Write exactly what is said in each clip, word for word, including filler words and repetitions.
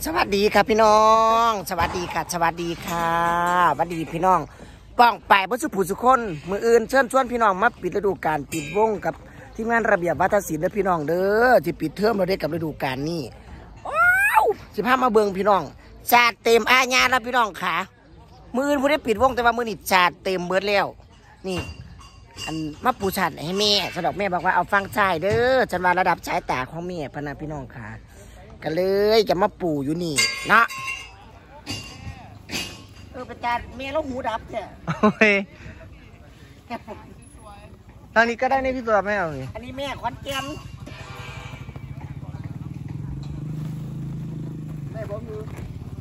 สวัสดีครับพี่น้องสวัสดีค่ะสวัสดีค่ะสวัสดีพี่น้องป้องไปบ่สุผู้สุคนมืออื่นเชิญชวนพี่น้องมาปิดฤดูกาลปิดวงกับทีมงานระเบียบวัฒนศิลป์และพี่น้องเด้อที่ปิดเทอมเราได้กับฤดูกาลนี้ว้าวสิพามาเบิ่งพี่น้องชาติเต็มอาญาแล้วพี่น้องค่ะมืออื่นผู้ได้ปิดวงแต่ว่ามือนี่ชาติเต็มเบิดแล้วนี่อันมาปูชันให้แม่สะดอกแม่บอกว่าเอาฟังชายเด้อฉันว่าระดับสายตาของแม่พนะพี่น้องค่ะกันเลยจะมาปู่อยู่นี่เนาะเออเป็นการเมียแล้วหูดับเนี่ยโอ้ยทางนี้ก็ได้ในพี่ตัวไม่เอาเลยอันนี้แม่ขวัญแก่นแม่บอกมือ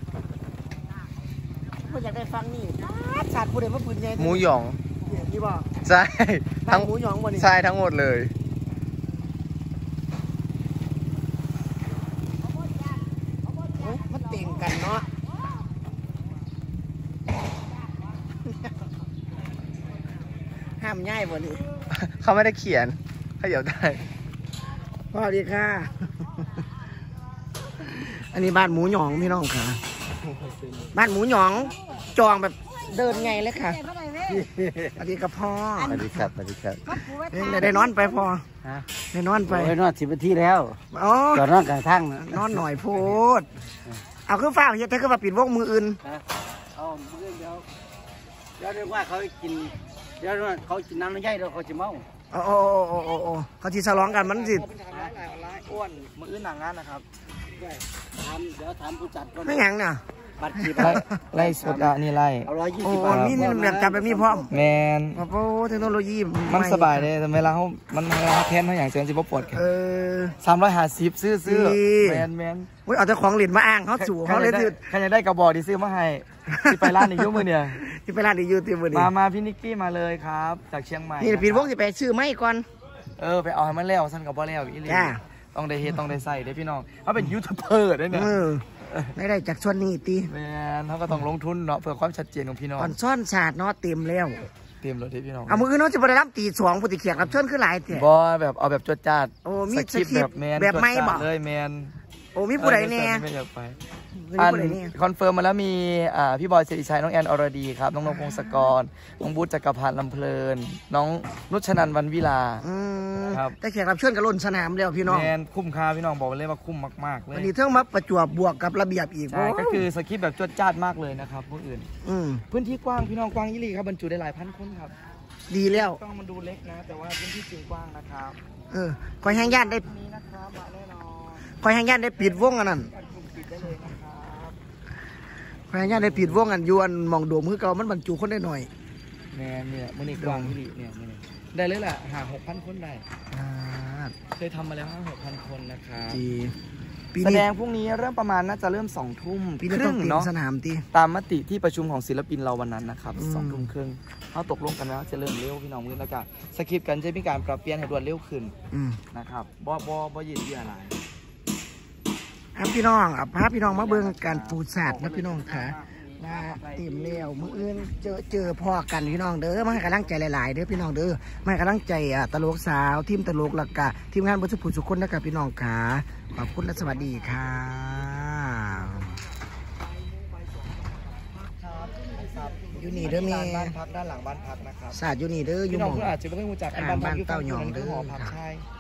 ไม่อยากได้ฟังนี่ชาติผู้ใดมาปืนใหญ่หมูหยองนี่บอกใช่ทั้งหมูหยองวันนี้ใช่ทั้งหมดเลยมันเต่งกันเนาะห้ามง่ายบ่นี่เขาไม่ได้เขียนเขาเดี๋ยวได้สวัสดีค่ะอันนี้บ้านหมูหยองพี่น้องค่ะบ้านหมูหยองจองแบบเดินไงเลยค่ะสวัสดีกับพ่อสวัสดีครับสวัสดีครับได้นอนไปพ่อได้นอนไปได้นอนสิบนาทีแล้วอ๋อจอดนอนกลางทางนอนหน่อยพูดเอาขึ้นฟ้าเฮ็ดให้ขึ้นมาปิดวงมืออื่นเอามือเดียวเดี๋ยวเรียกว่าเขากินเดี๋ยวเขากินน้ำไม่ใช่เราเขาจะเมาโอ้โอ้โอ้โอ้โอ้เขาที่ฉลองกันมันสิอ้วนมืออื่นหนังงานนะครับถามเดี๋ยวถามผู้จัดก่อนไม่ยังน่ะบัตรกี่ไล่สุดอ่ะนี่ไล่เอาร้อยยี่สิบบาทนี่นี่แบบจับแบบนี้พร้อมแมนโอ้โหเทคโนโลยีมันสบายเลยแต่เวลาเขามันเวลาเขาแทนเขาอย่างเซนซิบปวดแขนสามร้อยห้าสิบซื้อซื้อแมนแมนอุ้ยเอาแต่ของเหรียญมาอ้างเขาจู่เขาเลยถือใครจะได้กระบอกที่ซื้อมาให้ที่ไปร้านอีกยุ่มือเนี่ยที่ไปร้านอีกยุ่ที่มือเนี่ยมามาพี่นิกกี้มาเลยครับจากเชียงใหม่นี่ปิดวงจะไปซื้อไม้ก่อนเออไปเอาให้มันแล้วสั้นกับบ่แล้วอีเลยต้องได้เฮดต้องได้ใส่ได้พี่น้องเขาเป็นยูทูบเบอร์ได้เนี่ยไม่ได้จากชวนนี่ตีแมนเขาก็ต้องลงทุนเนาะเพื่อความชัดเจนของพี่น้องก่อนซ่อนศาสตร์เนาะเต็มแล้วเต็มเลยที่พี่น้องเอามือน้องจะไปรับตีสองปฏิเขียนรับเชิญขึ้นหลายแต่บอแบบเอาแบบจดจัดโอ้มีสคริปต์แบบแมนแบบไม่บอกเลยแมนโอ้มีผู้ใดเนี่ยไม่อยากไปอันคอนเฟิร์มมาแล้วมีอ่าพี่บอยเศรษฐชัยน้องแอนอรดีครับน้องนงพงศกรน้องบูธจักรพันธ์ลำเพลินน้องนุชนันท์วันวิลาครับแต่แขกรับเชิญกับล้นสนามแล้วพี่น้องแมนคุ้มค่าพี่น้องบอกเลยว่าคุ้มมากๆเลยวันนี้เท่ามาประจวบบวกกับระเบียบอีกใช่ก็คือสคริปต์แบบจดจ้านมากเลยนะครับผู้อื่นพื้นที่กว้างพี่น้องกว้างยี่ลีครับบรรจุได้หลายพันคนครับดีแล้วต้องมันดูเล็กนะแต่ว่าพื้นที่จริงกว้างนะครับเออคอยแห้งย่านได้นี้นะครับมาแน่นอนคอยแห้งย่านได้ปิดวงอันนั้นพยายามได้ผิดว่องกันยวนมองโดมคือเก่ามันบรรจุคนได้หน่อยแม่เนี่ยมันนี่กว้างที่ดีเนี่ยได้เลยแหละหาหกพันคนได้เคยทำมาแล้วห้าหกพันคนนะครับแสดงพรุ่งนี้เริ่มประมาณน่าจะเริ่มสองทุ่มครึ่งเนาะสนามตีตามมติที่ประชุมของศิลปินเราวันนั้นนะครับสองทุ่มครึ่งเขาตกลงกันแล้วจะเริ่มเร็วพี่น้องมือแล้วกันสคริปต์กันจะมีการปรับเปลี่ยนให้รวดเร็วขึ้นนะครับบ่บ่บ่ยืดเยื้ออะไรครับพี่น้องอ่ะพาพี่น้องมาเบิ่งการปูศาสตร์นะพี่น้องค่ะมาเต็มเลี้ยวมืออื่นเจอเจอพ่อกันพี่น้องเด้อมาให้กำลังใจหลายๆเด้อพี่น้องเด้อมาให้กำลังใจอ่ะตลกสาวทีมตลกหลักกะทีมงานบริษัทผู้สุขคนนะครับพี่น้องค่ะขอบคุณและสวัสดีค่ะอยู่นี่เด้อมีบ้านพักด้านหลังบ้านพักนะครับศาสตร์อยู่นี่เด้ออยู่หม่องอาจจะไม่รู้จักบ้านเต้าหยองเด้อ